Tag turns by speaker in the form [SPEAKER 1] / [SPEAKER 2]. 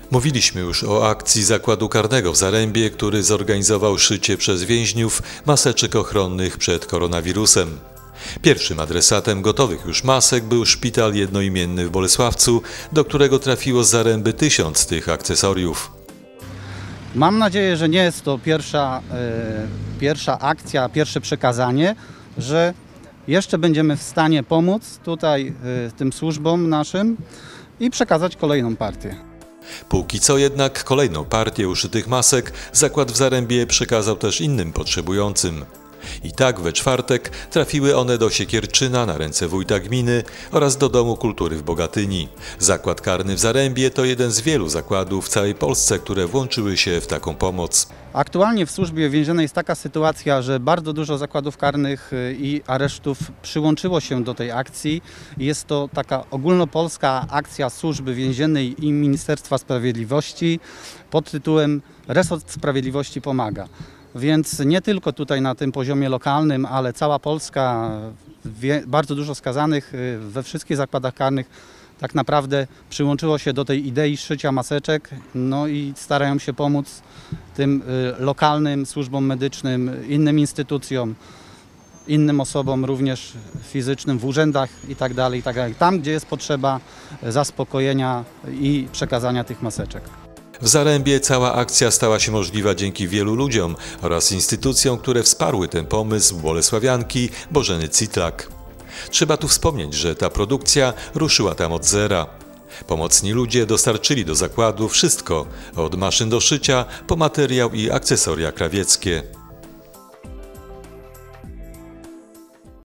[SPEAKER 1] Mówiliśmy już o akcji Zakładu Karnego w Zarębie, który zorganizował szycie przez więźniów maseczek ochronnych przed koronawirusem. Pierwszym adresatem gotowych już masek był szpital jednoimienny w Bolesławcu, do którego trafiło z Zaręby 1000 tych akcesoriów.
[SPEAKER 2] Mam nadzieję, że nie jest to pierwsza akcja, pierwsze przekazanie, że jeszcze będziemy w stanie pomóc tutaj tym służbom naszym i przekazać kolejną partię.
[SPEAKER 1] Póki co jednak kolejną partię uszytych masek zakład w Zarębie przekazał też innym potrzebującym. I tak we czwartek trafiły one do Siekierczyna na ręce wójta gminy oraz do Domu Kultury w Bogatyni. Zakład karny w Zarębie to jeden z wielu zakładów w całej Polsce, które włączyły się w taką pomoc.
[SPEAKER 2] Aktualnie w służbie więziennej jest taka sytuacja, że bardzo dużo zakładów karnych i aresztów przyłączyło się do tej akcji. Jest to taka ogólnopolska akcja Służby Więziennej i Ministerstwa Sprawiedliwości pod tytułem Resort Sprawiedliwości pomaga. Więc nie tylko tutaj na tym poziomie lokalnym, ale cała Polska, bardzo dużo skazanych we wszystkich zakładach karnych tak naprawdę przyłączyło się do tej idei szycia maseczek, no i starają się pomóc tym lokalnym służbom medycznym, innym instytucjom, innym osobom również fizycznym w urzędach itd. Tam, gdzie jest potrzeba zaspokojenia i przekazania tych maseczek.
[SPEAKER 1] W Zarębie cała akcja stała się możliwa dzięki wielu ludziom oraz instytucjom, które wsparły ten pomysł bolesławianki Bożeny Citlak. Trzeba tu wspomnieć, że ta produkcja ruszyła tam od zera. Pomocni ludzie dostarczyli do zakładu wszystko, od maszyn do szycia po materiał i akcesoria krawieckie.